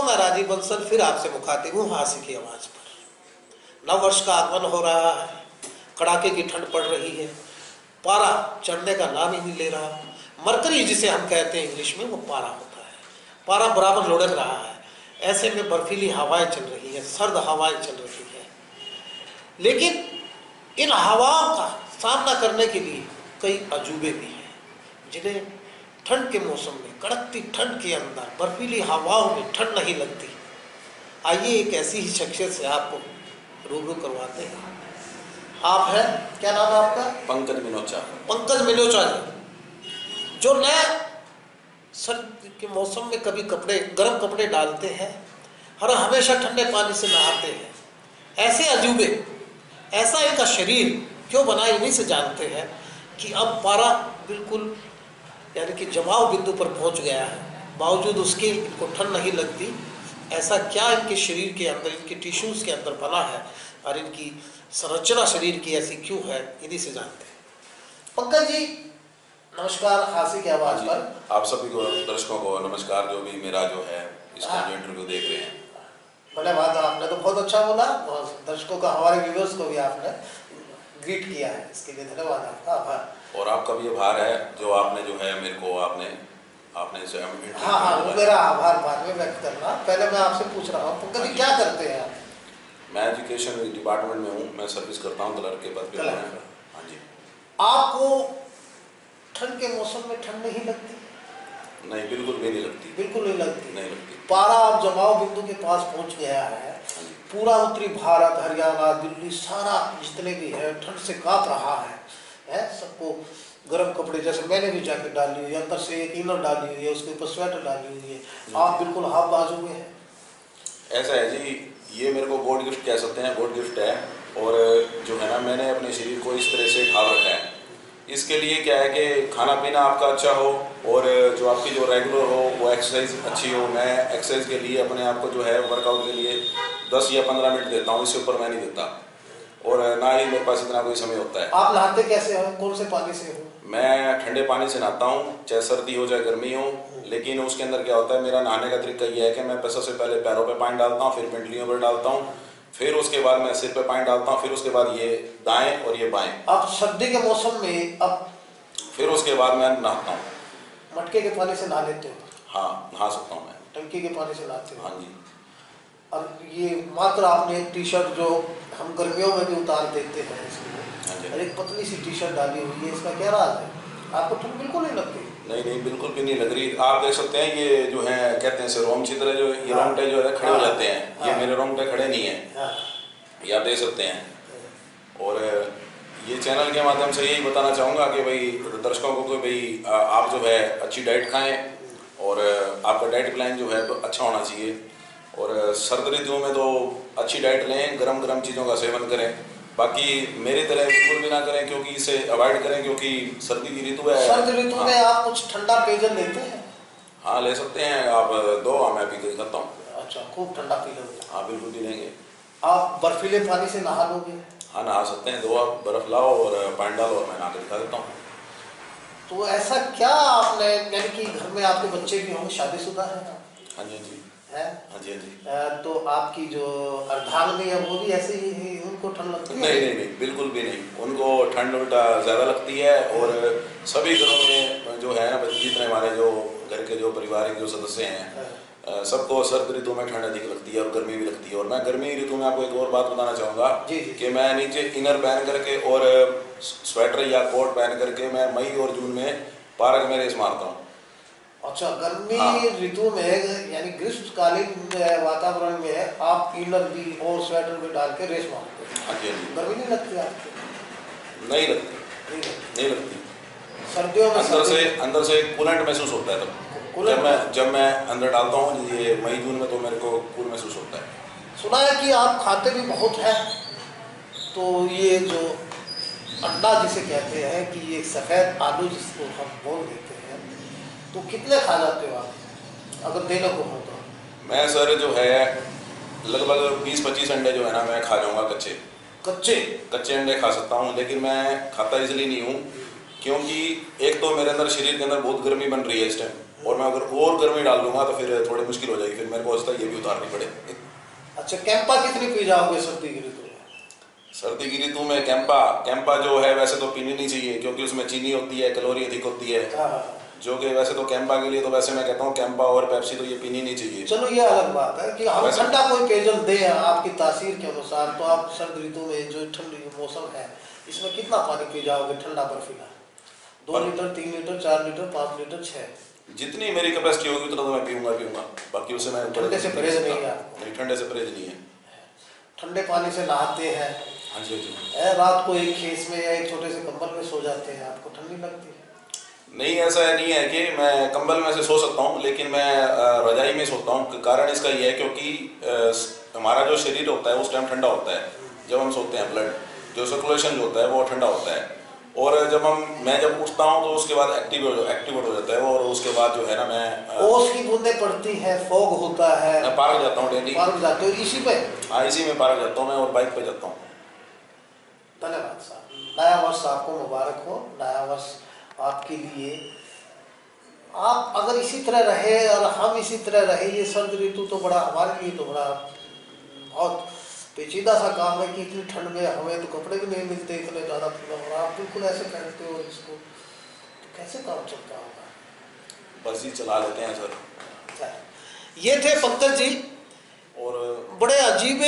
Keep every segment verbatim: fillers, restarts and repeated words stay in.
मैं राजीव बंसल फिर आपसे मुखातिब हूँ हासी की आवाज़ पर। नव वर्ष का आगमन हो रहा है, कड़ाके की ठंड पड़ रही है, पारा चढ़ने का नाम ही नहीं ले रहा। मरकरी जिसे हम कहते हैं इंग्लिश में, वो पारा होता है। पारा बराबर लुढ़क रहा है। ऐसे में बर्फीली हवाएं चल रही है, सर्द हवाएं चल रही है। लेकिन इन हवाओं का सामना करने के लिए कई अजूबे भी हैं, जिन्हें ठंड के मौसम में, कड़कती ठंड के अंदर बर्फीली हवाओं में ठंड नहीं लगती। आइए एक ऐसी ही शख्सियत से आपको रूबरू करवाते हैं। आप हैं, क्या नाम है आपका? पंकज मिनोचा। पंकज मिनोचा जी, जो नए सर्द के मौसम में कभी कपड़े, गर्म कपड़े डालते हैं और हमेशा ठंडे पानी से नहाते हैं। ऐसे अजूबे, ऐसा इनका शरीर क्यों बना, इन्हीं से जानते हैं कि अब पारा बिल्कुल यानी कि जमाव बिंदु पर पहुंच गया है, बावजूद उसके इनको ठंड नहीं लगती। ऐसा क्या इनके शरीर के अंदर, इनके टिश्यूज़ के अंदर बना है और इनकी संरचना शरीर की ऐसी क्यों है, इन्हीं से जानते हैं। पंकज जी नमस्कार, हासी की आवाज़ पर आप सभी को, दर्शकों को नमस्कार, जो भी मेरा जो है इसका जो इंटरव्यू देख रहे हैं। भले बात, आपने तो बहुत अच्छा बोला, दर्शकों का, हमारे व्यूअर्स को भी आपने ग्रीट किया है, इसके लिए धन्यवाद आपका, आभार। और आपका भी आभार है जो आपने जो है मेरे को आपने आपने इसे हाँ हाँ वो मेरा आभार बाद में व्यक्त करना। पहले मैं आपसे पूछ रहा हूँ पंकज जी, क्या करते हैं आप? मैं एजुकेशन डिपार्टमेंट में हूँ, मैं सर्विस करता हूँ क्लर्क के पद पे। हाँ जी। आपको ठंड के मौसम में ठंड नहीं लगती? नहीं, बिल्कुल भी नहीं लगती। बिल्कुल नहीं लगती? नहीं लगती। पारा अब जमाव बिंदु के पास पहुंच गया है, पूरा उत्तरी भारत, हरियाणा, दिल्ली, सारा जितने भी है ठंड से कांप रहा है, है सबको गर्म कपड़े, जैसे मैंने भी जैकेट डाली हुई है, अंदर से एक इनर डाली हुई है, उसके ऊपर स्वेटर डाली हुई है, आप बिल्कुल हाफ बाजू में हैं। ऐसा है जी, ये मेरे को गॉड गिफ्ट कह सकते हैं, गॉड गिफ्ट है। और जो है ना, मैंने अपने शरीर को इस तरह से ढाल रखा है। इसके लिए क्या है कि खाना पीना आपका अच्छा हो और जो आपकी जो रेगुलर हो वो एक्सरसाइज अच्छी हो। मैं एक्सरसाइज के लिए अपने आप को जो है वर्कआउट के लिए दस या पंद्रह मिनट देता हूँ, इससे ऊपर मैं नहीं देता, और ना ही मेरे पास इतना कोई समय होता है। आप नहाते कैसे हो, कौन से पानी से हो? मैं ठंडे पानी से नहाता हूँ, चाहे सर्दी हो चाहे गर्मी हो। लेकिन उसके अंदर क्या होता है, मेरा नहाने का तरीका ये है कि मैं सबसे पहले पैरों पे पानी डालता हूँ, फिर पिंडलियों पर डालता हूँ, फिर उसके बाद मैं सिर पे पानी डालता हूँ, फिर उसके बाद ये दाएं और ये बाएं। अब सर्दी के मौसम में अब फिर उसके बाद मैं नहाता हूँ। मटके के पानी से नहा लेते हो? हाँ, नहा सकता हूँ मैं। टंकी के पानी से नहाते हो? हाँ जी। अब ये मात्र आपने एक टी शर्ट जो हम गर्मियों में भी उतार देते हैं इसमें, और एक पतली सी टी शर्ट डाली हुई है, इसका क्या राज है? आपको ठंड बिल्कुल नहीं लगती? नहीं नहीं, बिल्कुल भी नहीं लग रही। आप देख सकते हैं, ये जो है कहते हैं से रोम चित्र, जो ये हाँ, रोंगटे जो है खड़े हाँ, हो जाते हैं। हाँ, ये मेरे रोंगटे खड़े नहीं है। हाँ, ये आप देख सकते हैं। और ये चैनल के माध्यम से यही बताना चाहूँगा कि भाई दर्शकों को कि भाई आप जो है अच्छी डाइट खाएं, और आपका डाइट प्लान जो है तो अच्छा होना चाहिए। और सर्द ऋतुओं में तो अच्छी डाइट लें, गरम गरम चीज़ों का सेवन करें। बाकी मेरी तरह बिल्कुल भी ना करें, क्योंकि इसे अवॉइड करें, क्योंकि सर्दी की ऋतु है। सर्द ऋतु हाँ। में आप कुछ ठंडा पेयजल लेते हैं? हाँ, ले सकते हैं आप, दो मैं पी के करता हूँ। अच्छा, खूब ठंडा पी लोगे? हाँ, बिल्कुल पी लेंगे। आप बर्फीले पानी से नहा लोगे? हाँ, नहा सकते हैं। दो आप बर्फ लाओ और पानी डालो और मैं नहा कर दिखा देता हूँ। तो ऐसा क्या आपने, यानी कि घर में आपके बच्चे भी होंगे, शादीशुदा है? हाँ जी जी है? हाँ जी हाँ जी। तो आपकी जो अर्धांगिनी है वो भी ऐसे ही है, उनको ठंड लगती है? नहीं नहीं नहीं, बिल्कुल भी नहीं। उनको ठंड उल्टा ज़्यादा लगती है। और सभी घरों में जो है ना, जितने हमारे जो घर के जो पारिवारिक जो सदस्य हैं, सबको सर्द ऋतु में ठंड अधिक लगती है और गर्मी भी लगती है। और मैं गर्मी ऋतु में आपको एक और बात बताना चाहूँगा कि मैं नीचे इनर पहन करके और स्वेटर या कोट पहन करके मैं मई और जून में पार्क में रेस मारता हूँ। अच्छा, गर्मी ऋतु में यानी ग्रीष्मकालीन वातावरण में आप इनर भी और स्वेटर भी डाल के रेस मारते हैं? हाँ जी हाँ जी। गर्मी नहीं लगती आपको? नहीं लगती, नहीं लगती। सर्दियों में अंदर से अंदर से कूलेंट महसूस होता है तब, जब मैं जब मैं अंदर डालता हूँ ये मई जून में, तो मेरे को कूल महसूस होता है। सुना है कि आप खाते भी बहुत हैं, तो ये जो अंडा जिसे कहते हैं कि ये सफ़ेद आलू जिसको हम बोल देते हैं, तो कितने खा जाते हो आप, अगर देने को हो तो? मैं सर जो है लगभग बीस पच्चीस अंडे जो है ना मैं खा जाऊँगा। कच्चे कच्चे कच्चे अंडे खा सकता हूँ, लेकिन मैं खाता इसलिए नहीं हूँ क्योंकि एक तो मेरे अंदर शरीर के अंदर बहुत गर्मी बन रही है इस टाइम, और मैं अगर और गर्मी डाल लूँगा तो फिर थोड़ी मुश्किल हो जाएगी, फिर मेरे को ये भी उतारनी पड़े। अच्छा, कैंपा कितनी पी जाओगे सर्दी की ऋतु में? सर्दी की ऋतु में कैंपा कैंपा जो है वैसे तो पीनी नहीं चाहिए, क्योंकि उसमें चीनी होती है, कैलोरी अधिक होती है। हाँ, जो कि वैसे तो कैंपा के लिए तो वैसे मैं कहता हूँ कैंपा और पेप्सी तो ये पीनी नहीं चाहिए। चलो ये अलग बात है कि हम ठंडा कोई पेयजल दें आपकी तासीर के अनुसार, तो आप सर्द ऋतु में जो ठंडी मौसम है इसमें कितना पानी पी जाओगे ठंडा बर्फीला? दो लीटर, तीन लीटर, चार लीटर, पाँच लीटर, छः? जितनी मेरी कैपेसिटी होगी उतना तो मैं पीऊंगा पीऊंगा बाकी उससे मैं ठंडे से परहेज नहीं है आपको? नहीं, ठंडे से परहेज नहीं है। ठंडे पानी से नहाते हैं? हाँ जी जी। रात को एक खेस में या एक छोटे से कंबल में सो जाते हैं, आपको ठंडी लगती है? नहीं, ऐसा नहीं है कि मैं कंबल में से सो सकता हूँ, लेकिन मैं रजाई में सोता हूँ। कारण इसका ये है क्योंकि हमारा जो शरीर होता है उस टाइम ठंडा होता है जब हम सोते हैं। ब्लड जो सर्कुलेशन जो होता है वो ठंडा होता है, और जब हम मैं जब उठता हूँ तो उसके बाद एक्टिव हो एक्टिवेट हो जाता है, और उसके बाद जो है ना मैं ओस की बूंदें पड़ती है, फॉग होता है, मैं पार्क जाता हूँ डेली। पार्क जाते हो इसी पे? हाँ, इसी में पार्क जाता हूँ मैं, और बाइक पे जाता हूँ। धन्यवाद साहब। नया वर्ष आपको मुबारक हो। नया वर्ष आपके लिए, आप अगर इसी तरह रहे और हम इसी तरह रहे, ये सर्द ऋतु तो बड़ा हमारे लिए तो बड़ा बहुत पेचीदा सा काम है कि इतनी ठंड में हमें तो कपड़े भी नहीं मिलते इतने ज़्यादा, और आप बिल्कुल ऐसे कहते हो इसको, तो कैसे काम चलता होगा? बस ही चला लेते हैं सर। अच्छा, ये थे पंकज जी, और बड़े अजीबे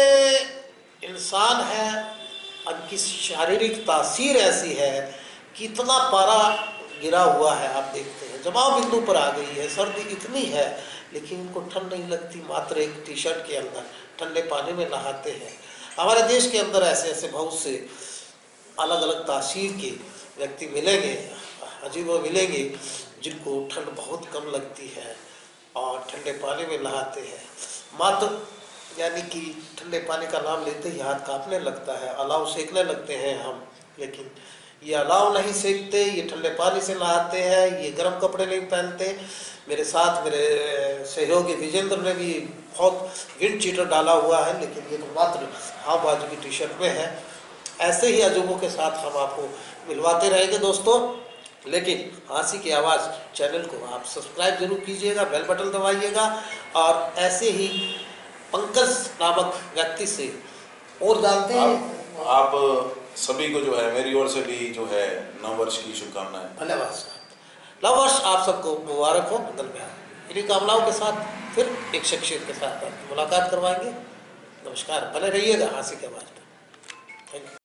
इंसान हैं। उनकी शारीरिक तासीर ऐसी है कि इतना पारा गिरा हुआ है, आप देखते हैं जमाव बिंदु पर आ गई है, सर्दी इतनी है लेकिन उनको ठंड नहीं लगती। मात्र एक टी शर्ट के अंदर ठंडे पानी में नहाते हैं। हमारे देश के अंदर ऐसे ऐसे बहुत से अलग अलग तासीर के व्यक्ति मिलेंगे, अजीब मिलेंगे, जिनको ठंड बहुत कम लगती है और ठंडे पानी में नहाते हैं। मात्र यानी कि ठंडे पानी का नाम लेते ही हाथ कांपने लगता है, अलाव सेकने लगते हैं हम, लेकिन ये अलाव नहीं सेकते, ये ठंडे पानी से नहाते हैं, ये गर्म कपड़े नहीं पहनते। मेरे साथ मेरे सहयोगी विजेंद्र ने भी बहुत विंड चीटर डाला हुआ है, लेकिन ये तो मात्र हाफ बाजू की टी शर्ट में है। ऐसे ही अजूबों के साथ हम आपको मिलवाते रहेंगे दोस्तों, लेकिन हंसी की आवाज़ चैनल को आप सब्सक्राइब जरूर कीजिएगा, बेल बटन दबाइएगा, और ऐसे ही पंकज नामक व्यक्ति से और जानते हैं। आप, आप सभी को जो है मेरी ओर से भी जो है नव वर्ष की शुभकामनाएं। धन्यवाद साहब। नव वर्ष आप सबको मुबारक हो, मंगल में आए। इन्हीं कामनाओं के साथ फिर एक शख्सियत के साथ मुलाकात करवाएंगे। नमस्कार, बने रहिएगा हंसी की आवाज़ पर। Thank you.